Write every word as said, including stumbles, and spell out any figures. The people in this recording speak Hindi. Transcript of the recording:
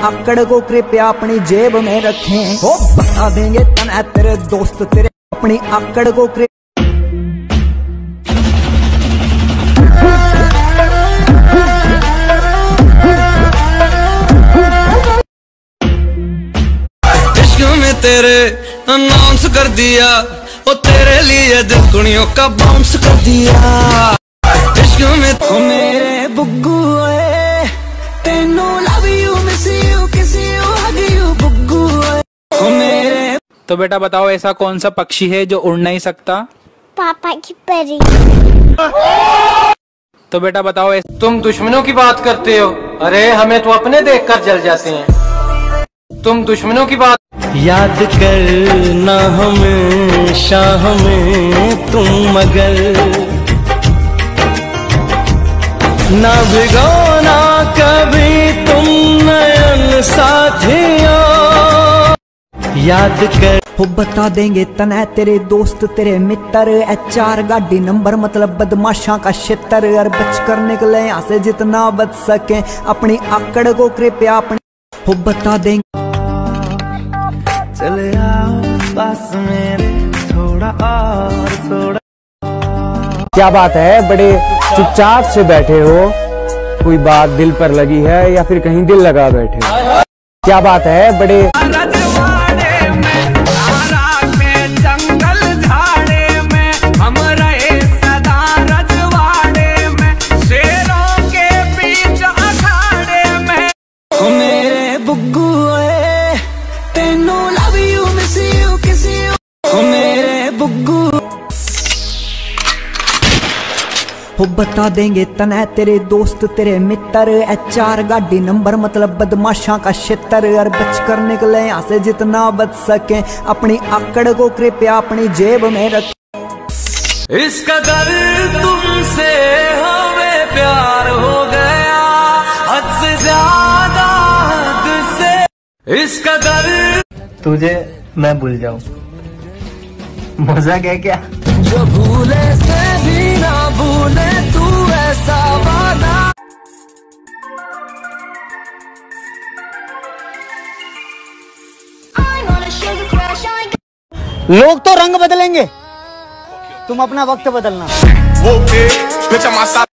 आकड़ को कृपया अपनी जेब में रखें। हो बता देंगे तना तेरे दोस्त तेरे अपनी आकड़ को कृपया। में तेरे अनाउंस कर दिया, ओ तेरे लिए दिल कुड़ियों का बाउंस कर दिया। इश्क में तो मेरे बुग्गू ओए तेनू love you miss you kiss you hug you बुग्गू ओए मेरे। तो बेटा बताओ ऐसा कौन सा पक्षी है जो उड़ नहीं सकता? पापा की परी। तो बेटा बताओ ऐसा। तुम दुश्मनों की बात करते हो, अरे हमें तो अपने देखकर जल जाते हैं। तुम दुश्मनों की बात याद करना हमेशा हमें तुम, मगर ना भिगोना कभी तुम नयन साथियों। याद कर हो बता देंगे तना तेरे दोस्त तेरे मित्र। एच आर गाड़ी नंबर मतलब बदमाशा का क्षेत्र। और बच कर निकले यहाँ से जितना बच सके अपनी आकड़ को कृपया अपनी। हो बता देंगे चले आओ पास मेरे थोड़ा और थोड़ा। क्या बात है, बड़े चुपचाप से बैठे हो, कोई बात दिल पर लगी है या फिर कहीं दिल लगा बैठे हो? क्या बात है, बड़े रजवाड़े में तारा में जंगल झाड़े में हम रहे सदा रजवाड़े में शेरों के बीच अखाड़े में। मेरे बुग्गू ओए तेनू love you miss you kiss you मेरे बुग्गू। हो बता देंगे तना तेरे दोस्त तेरे मित्र। एच आर गाड़ी नंबर मतलब बदमाशा का क्षेत्र। और बच कर निकले यहाँ से जितना बच सके अपनी आकड़ को कृपया अपनी जेब में रख। इस कदर तुमसे हमें प्यार हो गया, हद से ज्यादा हद से। इस कदर तुझे मैं भूल जाऊं, मजाक है क्या? जो भूले से भी ना भूले तू ऐसा वादा। लोग तो रंग बदलेंगे, तुम अपना वक्त बदलना।